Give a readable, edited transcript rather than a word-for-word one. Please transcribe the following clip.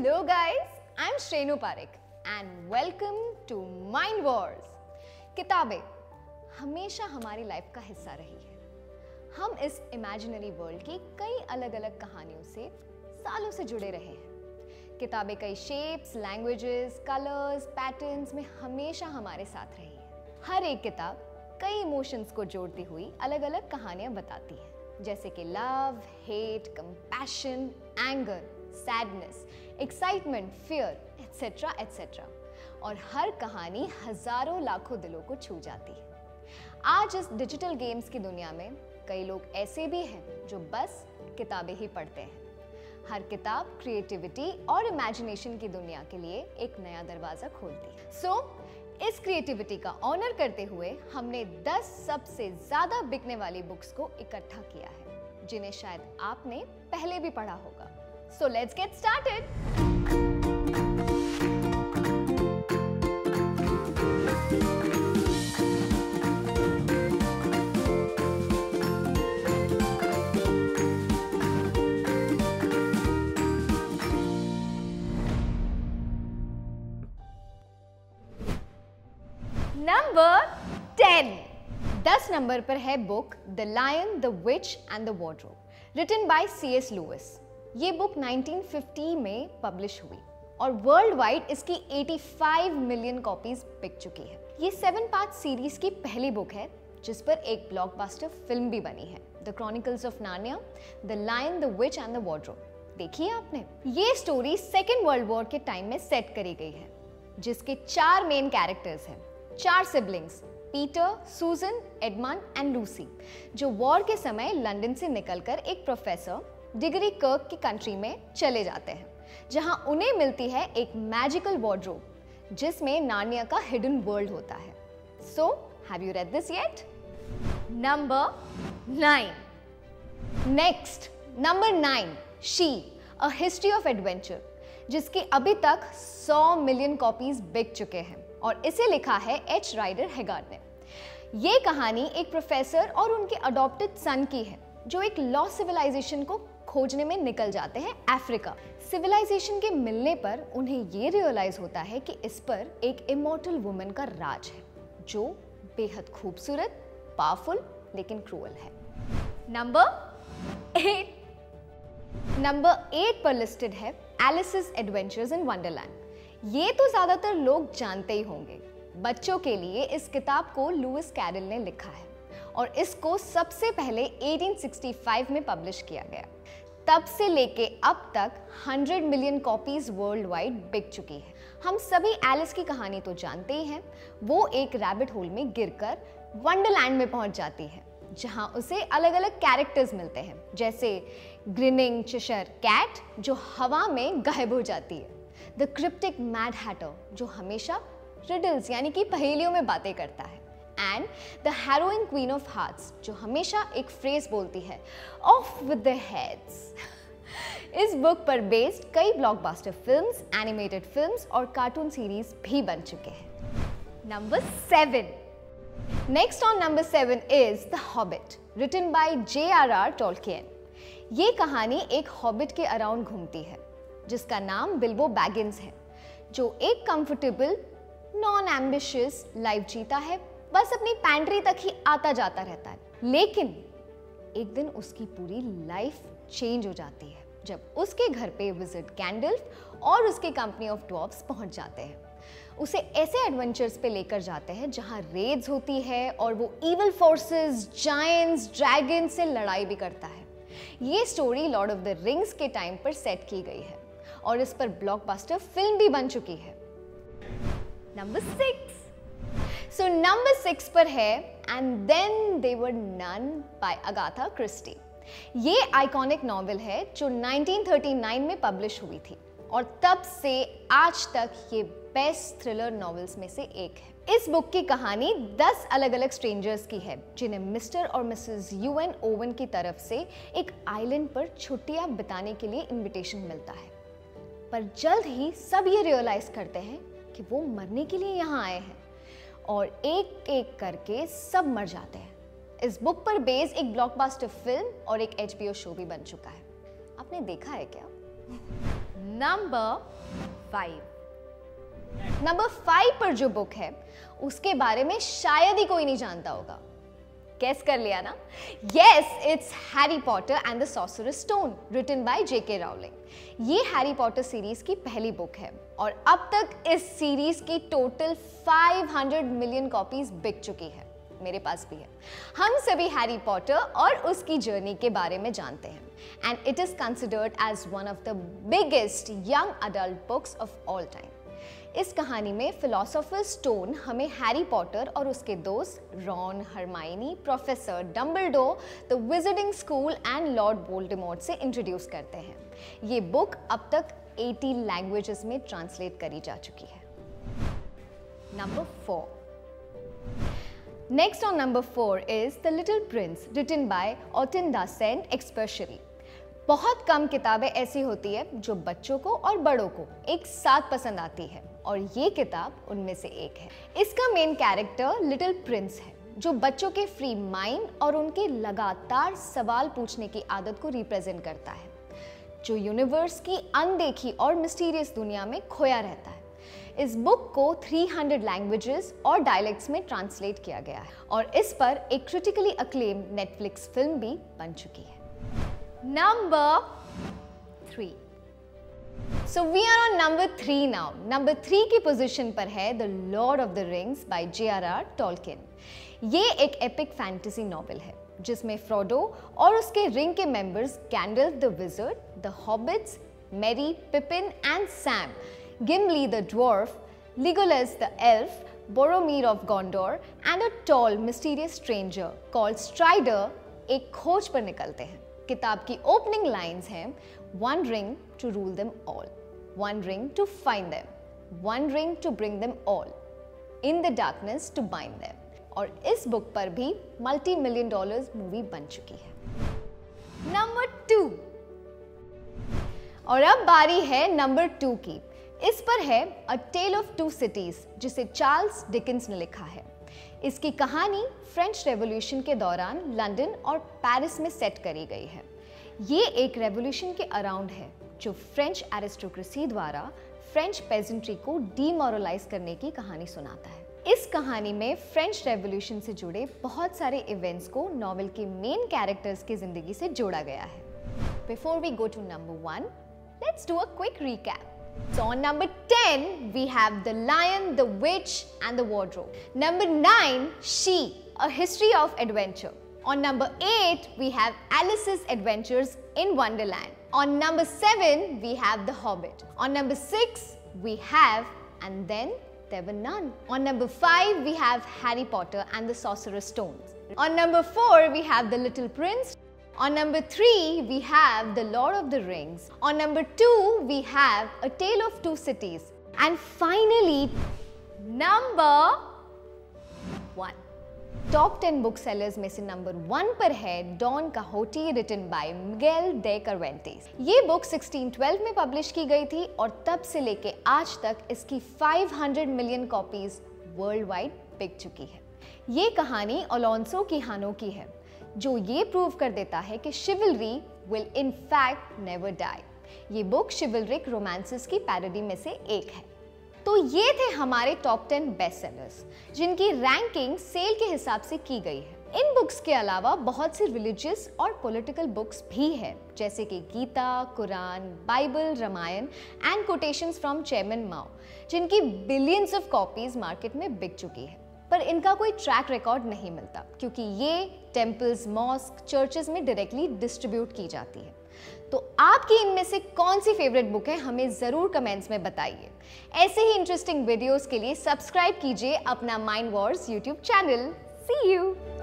Hello guys, I'm Shrenu Parekh and welcome to Mind Wars। किताबें हमेशा हमारी life का हिस्सा रही है। हम इस इमेजिनरी वर्ल्ड की कई अलग अलग कहानियों से सालों से जुड़े रहे हैं। किताबें कई शेप्स, लैंग्वेजेस, कलर्स, पैटर्न्स में हमेशा हमारे साथ रही है। हर एक किताब कई इमोशंस को जोड़ती हुई अलग अलग कहानियां बताती है, जैसे कि love, hate, compassion, anger, sadness, excitement, fear, etcetera etcetera. और हर कहानी हजारों लाखों दिलों को छू जाती है। आज इस डिजिटल गेम्स की दुनिया में कई लोग ऐसे भी हैं जो बस किताबें ही पढ़ते हैं। हर किताब क्रिएटिविटी और इमेजिनेशन की दुनिया के लिए एक नया दरवाजा खोलती है। इस क्रिएटिविटी का ऑनर करते हुए हमने 10 सबसे ज्यादा बिकने वाली बुक्स को इकट्ठा किया है, जिन्हें शायद आपने पहले भी पढ़ा होगा। So let's get started. Number 10। 10 number पर है book the lion, the witch and the wardrobe, written by C.S. Lewis. ये बुक 1950 में पब्लिश हुई और वर्ल्ड वाइड इसकी 85 मिलियन कॉपीज बिक चुकी है। ये 7 पार्ट सीरीज की पहली बुक है जिस पर एक ब्लॉकबस्टर फिल्म भी बनी है, the chronicles of Narnia, the lion, the witch and the wardrobe. देखी है आपने? ये स्टोरी सेकेंड वर्ल्ड वॉर के टाइम में सेट करी गई है, जिसके 4 मेन कैरेक्टर्स हैं, 4 siblings, Peter, Susan, Edmund and Lucy, जो वॉर के समय लंदन से निकलकर एक प्रोफेसर डिग्री कर्क की कंट्री में चले जाते हैं, जहां उन्हें मिलती है एक मैजिकल वार्डरोब जिसमें नार्निया का हिडन वर्ल्ड होता है। So have you read this yet? Number 9। Next, number 9, she a history of adventure, जिसकी अभी तक 100 मिलियन कॉपीज बिक चुके हैं और इसे लिखा है H. राइडर हैगार्ड ने। ये कहानी एक प्रोफेसर और उनके अडॉप्टेड सन की है, जो एक लॉस्ट सिविलाइजेशन को खोजने में निकल जाते हैं अफ्रीका। सिविलाइजेशन के मिलने पर उन्हें ये रियलाइज होता है कि इस पर एक इमॉर्टल वुमन का राज है, जो बेहद खूबसूरत, पावरफुल लेकिन क्रूअल है। नंबर 8। नंबर 8 पर लिस्टेड है एलिस's एडवेंचर्स इन वंडरलैंड। ये तो ज्यादातर लोग जानते ही होंगे। बच्चों के लिए इस किताब को लुइस कैरल ने लिखा है और इसको सबसे पहले 1865 में पब्लिश किया गया। तब से लेके अब तक 100 मिलियन कॉपीज वर्ल्ड वाइड बिक चुकी है। हम सभी एलिस की कहानी तो जानते ही हैं। वो एक रैबिट होल में गिरकर वंडरलैंड में पहुंच जाती है, जहां उसे अलग अलग कैरेक्टर्स मिलते हैं, जैसे ग्रिनिंग चेशर कैट, जो हवा में गायब हो जाती है, द क्रिप्टिक मैड हैटर, जो हमेशा रिडल्स यानी कि पहेलियों में बातें करता है, and the heroine queen of hearts, जो हमेशा एक फ्रेज बोलती है, ऑफ विद द हेड्स। इस बुक पर बेस्ड कई ब्लॉकबस्टर फिल्म्स, एनिमेटेड फिल्म्स और कार्टून सीरीज भी बन चुके हैं। Number 7। Next on number 7 is the hobbit, written by J.R.R. Tolkien. ये कहानी एक हॉबिट के अराउंड घूमती है, जिसका नाम बिल्बो बैगिंस है, जो एक कंफर्टेबल, नॉन एम्बिशियस लाइफ जीता है, बस अपनी पैंट्री तक ही आता जाता रहता है। लेकिन एक दिन उसकी पूरी लाइफ चेंज हो जाती है जब उसके घर पे विजिट गैंडल्फ और उसके कंपनी ऑफ ड्वार्फ्स पहुंच जाते हैं। उसे ऐसे एडवेंचर्स पे लेकर जाते हैं जहां रेड्स होती है और वो इविल फोर्सेस, जायंट्स, ड्रैगन से लड़ाई भी करता है। ये story lord of the rings के टाइम पर सेट की गई है और इस पर ब्लॉकबस्टर फिल्म भी बन चुकी है। नंबर 6। सो नंबर 6 पर है and then they were none by Agatha Christie. ये आइकॉनिक नॉवेल है जो 1939 में पब्लिश हुई थी और तब से आज तक ये बेस्ट थ्रिलर नॉवेल्स में से एक है। इस बुक की कहानी 10 अलग अलग स्ट्रेंजर्स की है, जिन्हें मिस्टर और मिसेस यूएन ओवन की तरफ से एक आइलैंड पर छुट्टियां बिताने के लिए इनविटेशन मिलता है। पर जल्द ही सब ये रियलाइज करते हैं कि वो मरने के लिए यहाँ आए हैं और एक एक करके सब मर जाते हैं। इस बुक पर बेस्ड एक ब्लॉकबस्टर फिल्म और एक HBO शो भी बन चुका है। आपने देखा है क्या? नंबर 5। नंबर 5 पर जो बुक है उसके बारे में शायद ही कोई नहीं जानता होगा। गेस कर लिया ना? Yes, it's Harry Potter and the sorcerer's stone, written by J.K. Rowling. ये हैरी पॉटर सीरीज की पहली बुक है और अब तक इस सीरीज की टोटल 500 मिलियन कॉपीज बिक चुकी है। मेरे पास भी है। हम सभी हैरी पॉटर और उसकी जर्नी के बारे में जानते हैं and it is considered as one of the biggest young adult books of all time. इस कहानी में फिलोसोफर स्टोन हमें हैरी पॉटर और उसके दोस्त Ron, Hermione, professor Dumbledore, the visiting school and lord Voldemort से इंट्रोड्यूस करते हैं। ये बुक अब तक 80 लैंग्वेजेस में ट्रांसलेट करी जा चुकी है। Number 4। Next on number 4 is The Little Prince, written by Austen da Saint-Exupéry। बहुत कम किताबें ऐसी होती है जो बच्चों को और बड़ों को एक साथ पसंद आती है और ये किताब उनमें से एक है। इसका मेन कैरेक्टर लिटिल प्रिंस है जो बच्चों के फ्री माइंड और उनके लगातार सवाल पूछने की आदत को रिप्रेजेंट करता है, जो यूनिवर्स की अनदेखी और मिस्टीरियस दुनिया में खोया रहता है। इस बुक को 300 लैंग्वेजेस और डायलेक्ट्स में ट्रांसलेट किया गया है और इस पर एक क्रिटिकली अक्लेम नेटफ्लिक्स फिल्म भी बन चुकी है। Number 3। So we are on number 3 now. Number 3 की पोजीशन पर है the lord of the rings by J.R.R. Tolkien. ये एक एपिक फैंटेसी नॉवेल है जिसमें फ्रोडो और उसके रिंग के members Gandalf the wizard, the hobbits, Merry, Pippin and Sam, Gimli the dwarf, Legolas the elf, Boromir of Gondor and a tall mysterious stranger called Strider एक खोज पर निकलते हैं। किताब की ओपनिंग लाइंस हैं One ring to rule them all, one ring to find them, one ring to bring them all, in the darkness to bind them। और इस बुक पर भी multi-million dollars मूवी बन चुकी है। नंबर 2। और अब बारी है नंबर 2 की। इस पर है a tale of two cities जिसे चार्ल्स डिकिंस ने लिखा है। इसकी कहानी फ्रेंच रेवोल्यूशन के दौरान लंदन और पेरिस में सेट करी गई है। ये एक रेवोल्यूशन के अराउंड है जो फ्रेंच एरिस्टोक्रेसी द्वारा फ्रेंच पेजेंट्री को डीमोरलाइज करने की कहानी सुनाता है। इस कहानी में फ्रेंच रेवोल्यूशन से जुड़े बहुत सारे इवेंट्स को नॉवेल के मेन कैरेक्टर्स की जिंदगी से जोड़ा गया है। Before we go to number 1, let's do a quick recap. So on number 10, we have The Lion, the Witch and the Wardrobe. Number 9, She, A History of Adventure. On number 8, we have Alice's Adventures in Wonderland. On number 7, we have The Hobbit. On number 6, we have And Then There Were None. On number 5, we have Harry Potter and the Sorcerer's Stone. On number 4, we have The Little Prince. On number 3, we have The Lord of the Rings. On number 2, we have A Tale of Two Cities. And finally, number 1. Top 10 book sellers में से number 1 पर है Don Quixote, written by Miguel de Cervantes. ये book 1612 में publish की गई थी और तब से लेके आज तक इसकी 500 मिलियन कॉपीज वर्ल्ड वाइड बिक चुकी है। ये कहानी अलोंसो किहानो की है जो ये प्रूव कर देता है कि chivalry will in fact never die. ये बुक शिवलरिक रोमांसेस की पैरोडी में से एक है। तो ये थे हमारे टॉप 10 बेस्ट सेलर्स जिनकी रैंकिंग सेल के हिसाब से की गई है। इन बुक्स के अलावा बहुत सी रिलीजियस और पॉलिटिकल बुक्स भी है जैसे कि Gita, Quran, Bible, Ramayana and quotations from chairman Mao जिनकी बिलियंस ऑफ कॉपीज मार्केट में बिक चुकी है। पर इनका कोई ट्रैक रिकॉर्ड नहीं मिलता क्योंकि ये टेम्पल्स, मॉस्क, चर्चेस में डायरेक्टली डिस्ट्रीब्यूट की जाती है। तो आपकी इनमें से कौन सी फेवरेट बुक है हमें जरूर कमेंट्स में बताइए। ऐसे ही इंटरेस्टिंग वीडियोस के लिए सब्सक्राइब कीजिए अपना mind wars YouTube channel. See you.